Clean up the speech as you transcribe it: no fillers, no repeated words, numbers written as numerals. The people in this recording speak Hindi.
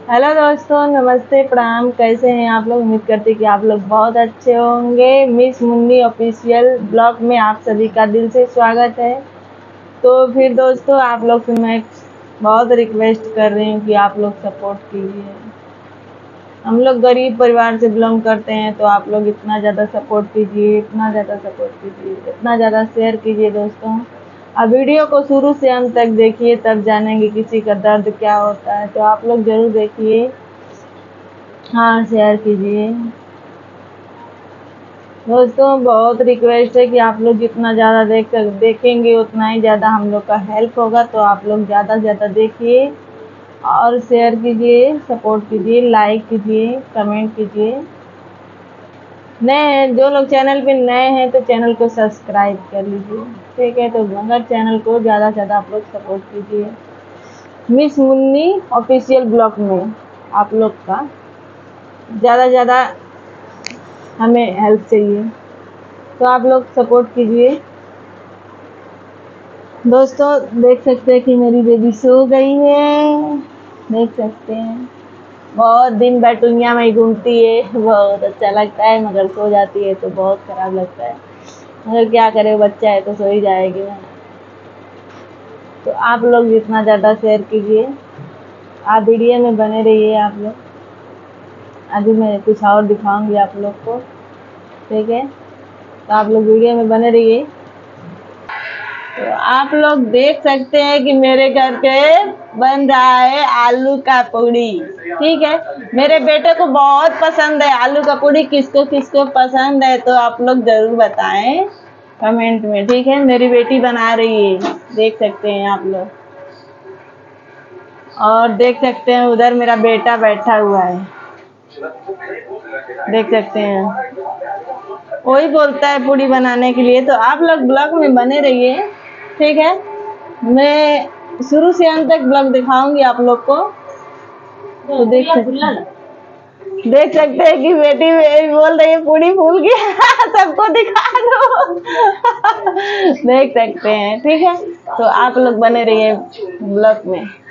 हेलो दोस्तों, नमस्ते, प्रणाम। कैसे हैं आप लोग? उम्मीद करते हैं कि आप लोग बहुत अच्छे होंगे। मिस मुन्नी ऑफिशियल ब्लॉग में आप सभी का दिल से स्वागत है। तो फिर दोस्तों, आप लोग से मैं बहुत रिक्वेस्ट कर रही हूँ कि आप लोग सपोर्ट कीजिए। हम लोग गरीब परिवार से बिलोंग करते हैं, तो आप लोग इतना ज़्यादा सपोर्ट कीजिए, इतना ज़्यादा सपोर्ट कीजिए, इतना ज़्यादा शेयर कीजिए दोस्तों। अब वीडियो को शुरू से अंत तक देखिए, तब जानेंगे किसी का दर्द क्या होता है। तो आप लोग ज़रूर देखिए, हाँ शेयर कीजिए दोस्तों। बहुत रिक्वेस्ट है कि आप लोग जितना ज़्यादा देखेंगे उतना ही ज़्यादा हम लोग का हेल्प होगा। तो आप लोग ज़्यादा से ज़्यादा देखिए और शेयर कीजिए, सपोर्ट कीजिए, लाइक कीजिए, कमेंट कीजिए। नए हैं जो लोग चैनल पे नए हैं तो चैनल को सब्सक्राइब कर लीजिए, ठीक है। तो मगर चैनल को ज़्यादा से ज़्यादा आप लोग सपोर्ट कीजिए। मिस मुन्नी ऑफिशियल ब्लॉग में आप लोग का ज़्यादा से ज़्यादा हमें हेल्प चाहिए, तो आप लोग सपोर्ट कीजिए दोस्तों। देख सकते हैं कि मेरी बेबी सो गई है, देख सकते हैं। बहुत दिन बैटुनिया में घूमती है, बहुत अच्छा लगता है, मगर सो जाती है तो बहुत खराब लगता है। मगर क्या करे, बच्चा है तो सो ही जाएगी ना। तो आप लोग जितना ज़्यादा शेयर कीजिए, आप वीडियो में बने रहिए आप लोग। अभी मैं कुछ और दिखाऊंगी आप लोग को, ठीक है। तो आप लोग वीडियो में बने रहिए। तो आप लोग देख सकते हैं कि मेरे घर पे बन रहा है आलू का पूड़ी, ठीक है। मेरे बेटे को बहुत पसंद है आलू का पूड़ी। किसको किसको पसंद है तो आप लोग जरूर बताएं कमेंट में, ठीक है। मेरी बेटी बना रही है, देख सकते हैं आप लोग। और देख सकते हैं उधर मेरा बेटा बैठा हुआ है, देख सकते हैं। वही बोलता है पूड़ी बनाने के लिए। तो आप लोग ब्लॉग में बने रहिए, ठीक है। मैं शुरू से अंत तक ब्लॉग दिखाऊंगी आप लोग को। तो देख सकते हैं कि बेटी मेरी बोल रही है पूड़ी फूल गया सबको दिखा दो देख सकते हैं, ठीक है। तो आप लोग बने रहिए ब्लॉग में।